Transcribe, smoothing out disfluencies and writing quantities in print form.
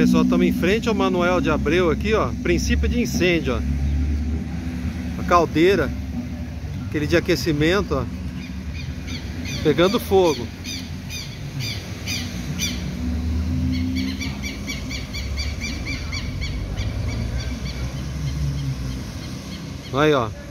pessoal, estamos em frente ao Manuel de Abreu aqui, ó. Princípio de incêndio, ó. A caldeira, aquele de aquecimento, ó, pegando fogo. Aí, ó.